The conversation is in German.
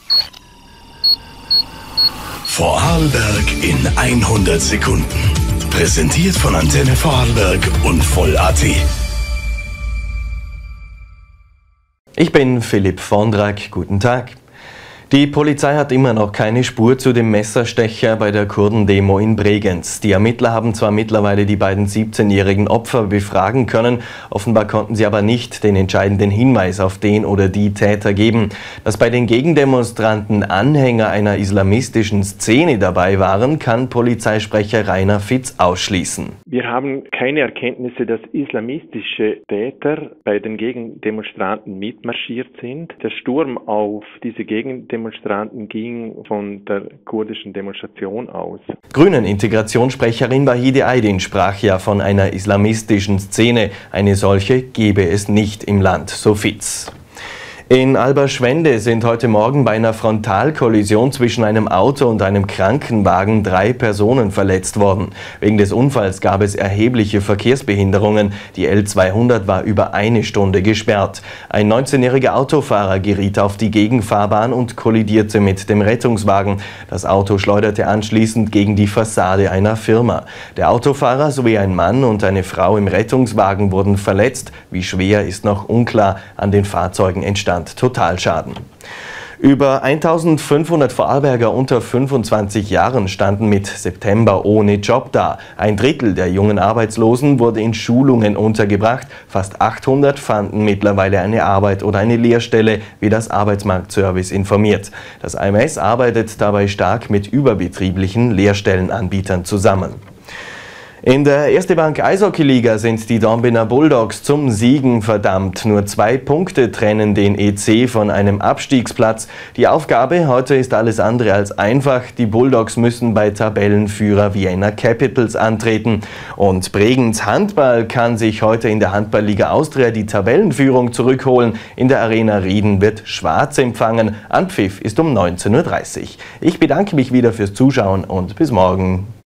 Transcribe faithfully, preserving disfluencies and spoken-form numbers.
Vorarlberg in hundert Sekunden. Präsentiert von Antenne Vorarlberg und Voll.at. Ich bin Philipp Vondrak, guten Tag. Die Polizei hat immer noch keine Spur zu dem Messerstecher bei der Kurdendemo in Bregenz. Die Ermittler haben zwar mittlerweile die beiden siebzehnjährigen Opfer befragen können, offenbar konnten sie aber nicht den entscheidenden Hinweis auf den oder die Täter geben. Dass bei den Gegendemonstranten Anhänger einer islamistischen Szene dabei waren, kann Polizeisprecher Rainer Fitz ausschließen. Wir haben keine Erkenntnisse, dass islamistische Täter bei den Gegendemonstranten mitmarschiert sind. Der Sturm auf diese Gegendemonstranten Demonstranten ging von der kurdischen Demonstration aus. Grünen-Integrationssprecherin Wahide Aydin sprach ja von einer islamistischen Szene. Eine solche gebe es nicht im Land, so Fitz. In Alberschwende sind heute Morgen bei einer Frontalkollision zwischen einem Auto und einem Krankenwagen drei Personen verletzt worden. Wegen des Unfalls gab es erhebliche Verkehrsbehinderungen. Die L zweihundert war über eine Stunde gesperrt. Ein neunzehnjähriger Autofahrer geriet auf die Gegenfahrbahn und kollidierte mit dem Rettungswagen. Das Auto schleuderte anschließend gegen die Fassade einer Firma. Der Autofahrer sowie ein Mann und eine Frau im Rettungswagen wurden verletzt. Wie schwer ist noch unklar. An den Fahrzeugen entstand Totalschaden. Über eintausendfünfhundert Vorarlberger unter fünfundzwanzig Jahren standen mit September ohne Job da. Ein Drittel der jungen Arbeitslosen wurde in Schulungen untergebracht. Fast achthundert fanden mittlerweile eine Arbeit oder eine Lehrstelle, wie das Arbeitsmarktservice informiert. Das A M S arbeitet dabei stark mit überbetrieblichen Lehrstellenanbietern zusammen. In der Erste Bank Eishockey-Liga sind die Dornbirner Bulldogs zum Siegen verdammt. Nur zwei Punkte trennen den E C von einem Abstiegsplatz. Die Aufgabe heute ist alles andere als einfach. Die Bulldogs müssen bei Tabellenführer Vienna Capitals antreten. Und Bregenz Handball kann sich heute in der Handballliga Austria die Tabellenführung zurückholen. In der Arena Rieden wird Schwarz empfangen. Anpfiff ist um neunzehn Uhr dreißig. Ich bedanke mich wieder fürs Zuschauen und bis morgen.